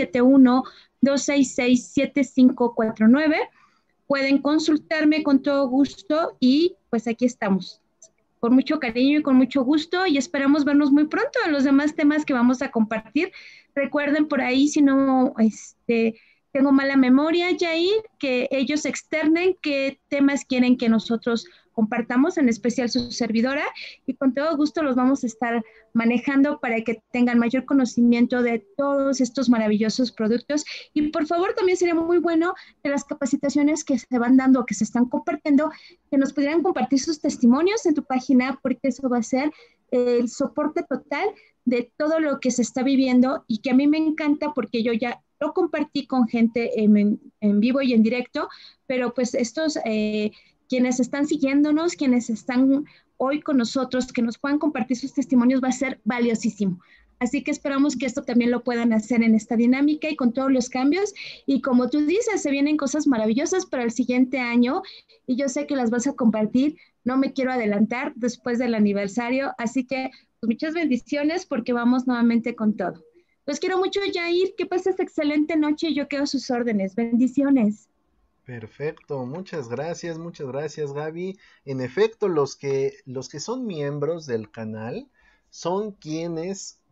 [SPEAKER 2] 771-266-7549, pueden consultarme con todo gusto y pues aquí estamos con mucho cariño y con mucho gusto y esperamos vernos muy pronto en los demás temas que vamos a compartir. Recuerden por ahí, si no tengo mala memoria, Jair, que ellos externen qué temas quieren que nosotros compartamos, en especial su servidora, y con todo gusto los vamos a estar manejando para que tengan mayor conocimiento de todos estos maravillosos productos. Y por favor, también sería muy bueno de las capacitaciones que se van dando, que se están compartiendo, que nos pudieran compartir sus testimonios en tu página, porque eso va a ser el soporte total de todo lo que se está viviendo y que a mí me encanta porque yo ya lo compartí con gente en vivo y en directo, pero pues estos quienes están siguiéndonos, quienes están hoy con nosotros, que nos puedan compartir sus testimonios, va a ser valiosísimo. Así que esperamos que esto también lo puedan hacer en esta dinámica y con todos los cambios. Y como tú dices, se vienen cosas maravillosas para el siguiente año y yo sé que las vas a compartir. No me quiero adelantar después del aniversario, así que pues, muchas bendiciones porque vamos nuevamente con todo. Los quiero mucho, Jair. Que pases excelente noche y yo quedo a sus órdenes. Bendiciones.
[SPEAKER 1] Perfecto, muchas gracias Gaby. En efecto, los que son miembros del canal son quienes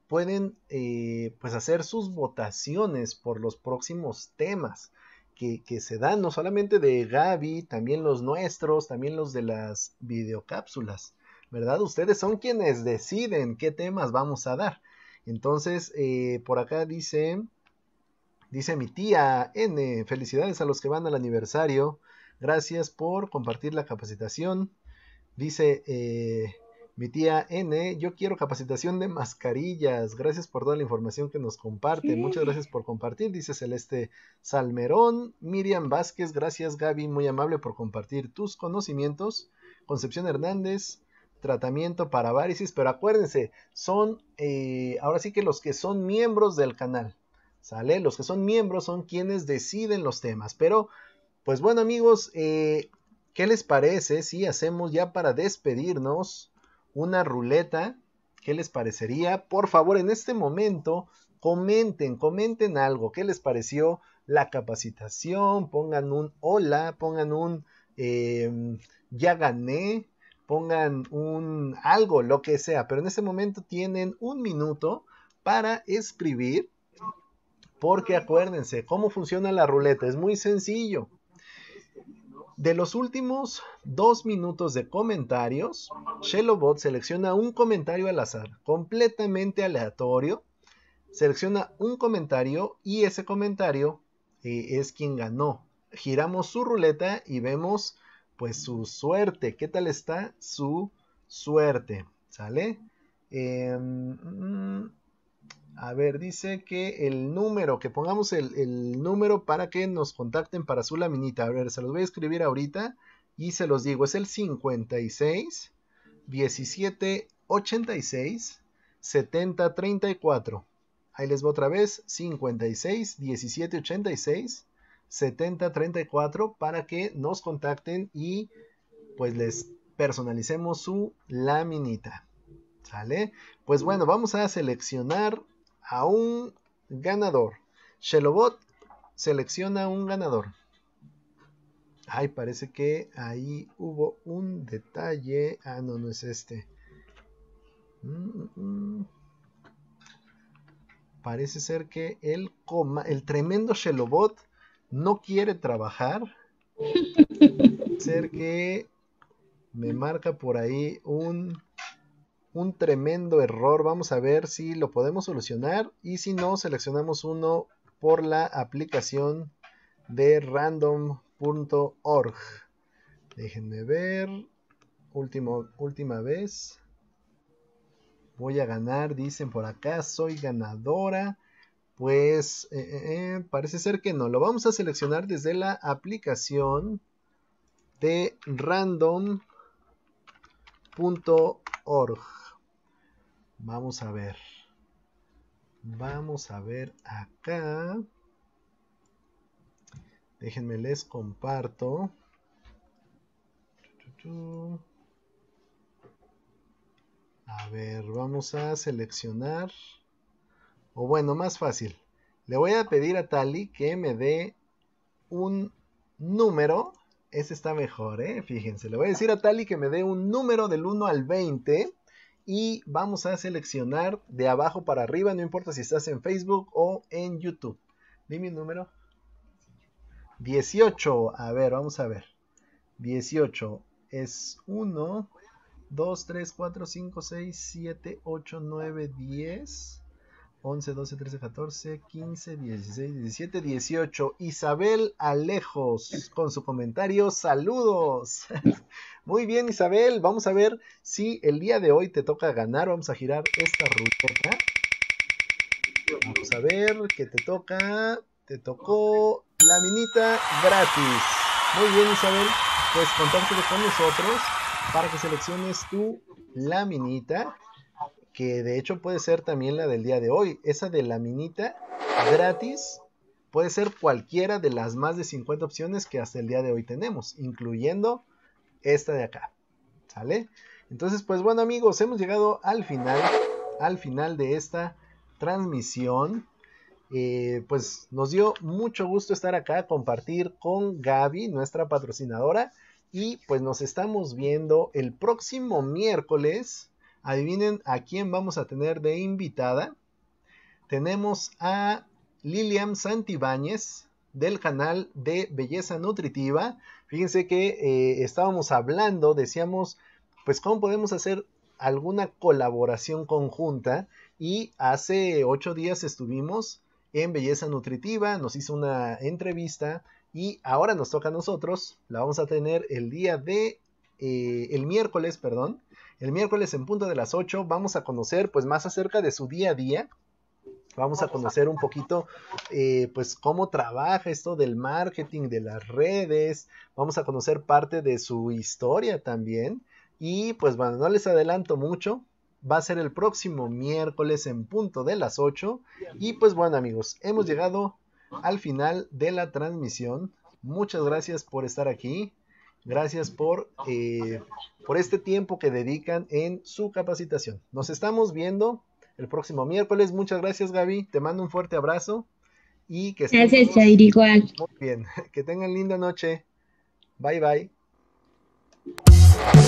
[SPEAKER 1] pueden pues hacer sus votaciones por los próximos temas que se dan, no solamente de Gaby, también los nuestros, también los de las videocápsulas, ¿verdad? Ustedes son quienes deciden qué temas vamos a dar. Entonces, por acá dice mi tía N, felicidades a los que van al aniversario, gracias por compartir la capacitación. Dice mi tía N, yo quiero capacitación de mascarillas, gracias por toda la información que nos comparte, muchas gracias por compartir, dice Celeste Salmerón. Miriam Vázquez, gracias Gaby, muy amable por compartir tus conocimientos. Concepción Hernández, tratamiento para varices, pero acuérdense, son ahora sí que los que son miembros del canal, ¿sale? Los que son miembros son quienes deciden los temas, pero pues bueno amigos, ¿qué les parece si hacemos ya para despedirnos una ruleta? ¿Qué les parecería? Por favor, en este momento, comenten algo. ¿Qué les pareció la capacitación? Pongan un hola, pongan un ya gané, pongan un algo, lo que sea. Pero en este momento tienen un minuto para escribir, porque acuérdense, ¿cómo funciona la ruleta? Es muy sencillo. De los últimos 2 minutos de comentarios, Shellobot selecciona un comentario al azar, completamente aleatorio. Selecciona un comentario y ese comentario es quien ganó. Giramos su ruleta y vemos pues su suerte. ¿Qué tal está su suerte? ¿Sale? A ver, dice que el número, que pongamos el número para que nos contacten para su laminita. A ver, se los voy a escribir ahorita y se los digo. Es el 56 17 86 70 34. Ahí les voy otra vez. 56 17 86 70 34 para que nos contacten y pues les personalicemos su laminita. ¿Sale? Pues bueno, vamos a seleccionar a un ganador. Shellobot selecciona un ganador. Ay, parece que ahí hubo un detalle. Ah, no, no es este. Parece ser que el tremendo Shellobot no quiere trabajar. Parece ser que me marca por ahí un tremendo error. Vamos a ver si lo podemos solucionar y si no, seleccionamos uno por la aplicación de random.org. Déjenme ver. Última vez. Voy a ganar, dicen por acá. Soy ganadora. Pues parece ser que no. Lo vamos a seleccionar desde la aplicación de random.org. Vamos a ver. Vamos a ver acá. Déjenme les comparto. A ver, vamos a seleccionar. O bueno, más fácil. Le voy a pedir a Tali que me dé un número. Ese está mejor, fíjense. Le voy a decir a Tali que me dé un número del 1 al 20. Y vamos a seleccionar de abajo para arriba, no importa si estás en Facebook o en YouTube. Dime un número. 18. A ver, vamos a ver. 18 es 1, 2, 3, 4, 5, 6, 7, 8, 9, 10, 11, 12, 13, 14, 15, 16, 17, 18. Isabel Alejos con su comentario. Saludos. Muy bien, Isabel. Vamos a ver si el día de hoy te toca ganar. Vamos a girar esta ruleta. Vamos a ver qué te toca. Te tocó laminita gratis. Muy bien, Isabel. Pues contáctate con nosotros para que selecciones tu laminita, que de hecho puede ser también la del día de hoy. Esa de laminita gratis puede ser cualquiera de las más de 50 opciones que hasta el día de hoy tenemos, incluyendo esta de acá. ¿Sale? Entonces, pues bueno amigos, hemos llegado al final de esta transmisión. Pues nos dio mucho gusto estar acá, compartir con Gaby, nuestra patrocinadora, y pues nos estamos viendo el próximo miércoles Adivinen a quién vamos a tener de invitada. Tenemos a Lilian Santibáñez del canal de Belleza Nutritiva. Fíjense que estábamos hablando, decíamos, pues cómo podemos hacer alguna colaboración conjunta, y hace 8 días estuvimos en Belleza Nutritiva, nos hizo una entrevista y ahora nos toca a nosotros. La vamos a tener el miércoles, el miércoles en punto de las 8. Vamos a conocer pues más acerca de su día a día. Vamos a conocer un poquito pues cómo trabaja esto del marketing, de las redes. Vamos a conocer parte de su historia también. Y pues bueno, no les adelanto mucho. Va a ser el próximo miércoles en punto de las 8. Y pues bueno, amigos, hemos llegado al final de la transmisión. Muchas gracias por estar aquí. Gracias por este tiempo que dedican en su capacitación. Nos estamos viendo el próximo miércoles. Muchas gracias, Gaby. Te mando un fuerte abrazo. Y que estén
[SPEAKER 2] gracias, Jair, igual.
[SPEAKER 1] Muy bien. Que tengan linda noche. Bye, bye.